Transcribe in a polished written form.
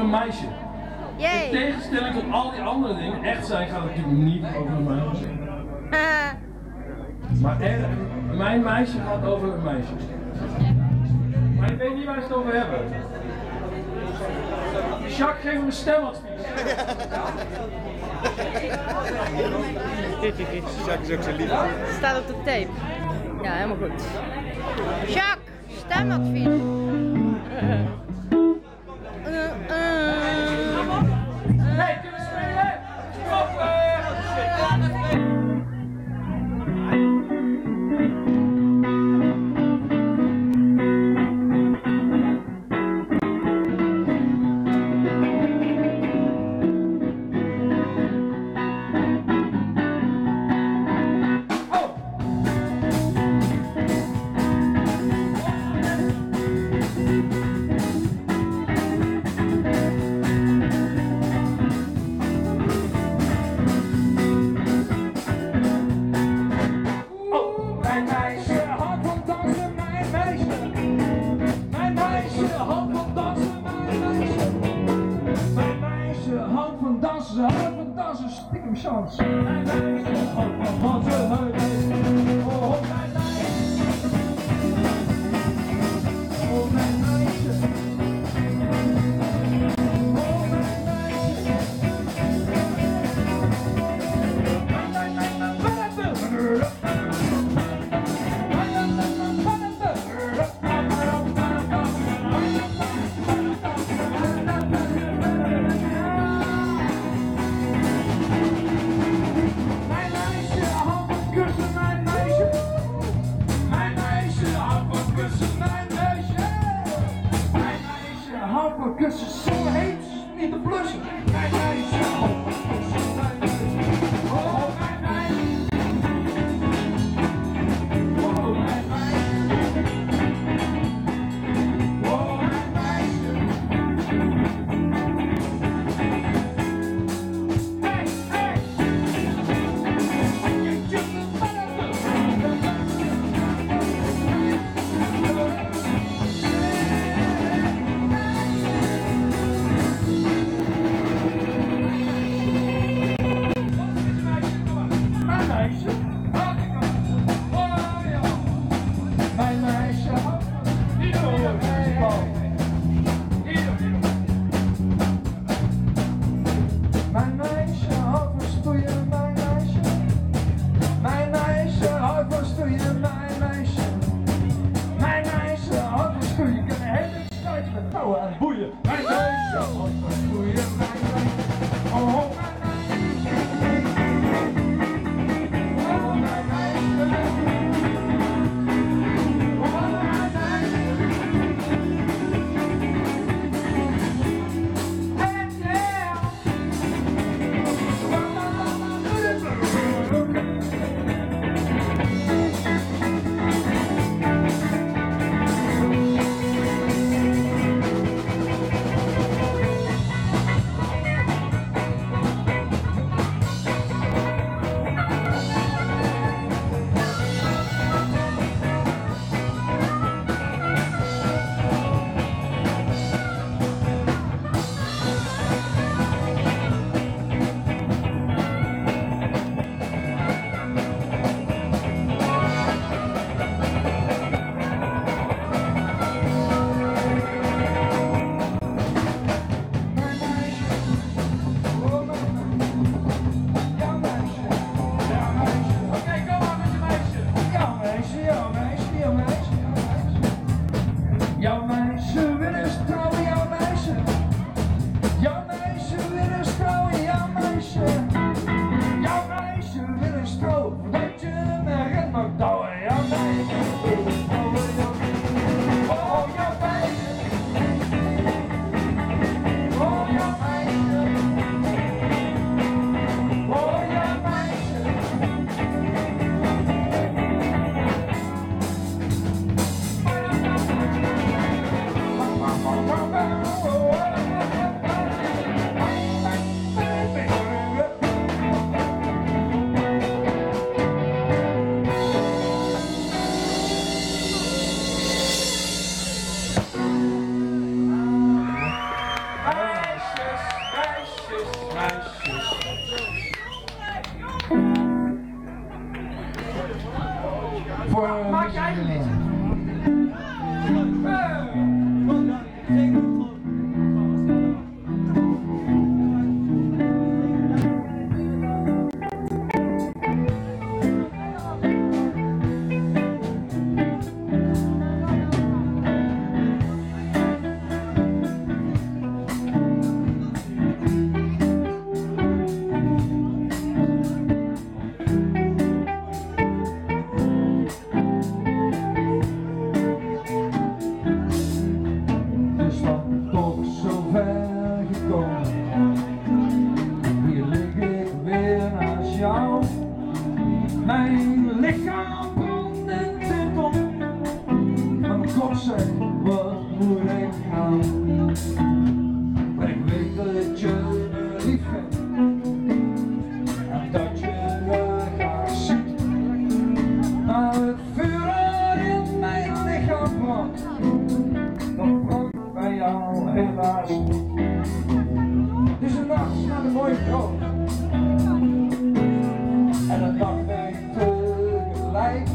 een meisje. In tegenstelling tot al die andere dingen, echt zijn gaat het natuurlijk niet over een meisje. Maar mijn meisje gaat over een meisje. Maar ik weet niet waar ze het over hebben. Jacques, geef hem een stemadvies. Jacques is ook zo lief. Staat op de tape. Ja, helemaal goed. Jacques, stemadvies. Hey, kunnen we spelen? Stop! voor Maak je eigen liedje. Hier lig ik weer naast jou. Mijn lichaam brandt en tintelt. Mijn kop zegt, wat moet ik gaan? Maar ik weet dat je me lief hebt en dat je me graag ziet. Maar het vuur dat in mijn lichaam brandt, dat brandt bij jou helaas niet. Het is een nacht naar de mooie droom. En een nacht ben ik tegelijk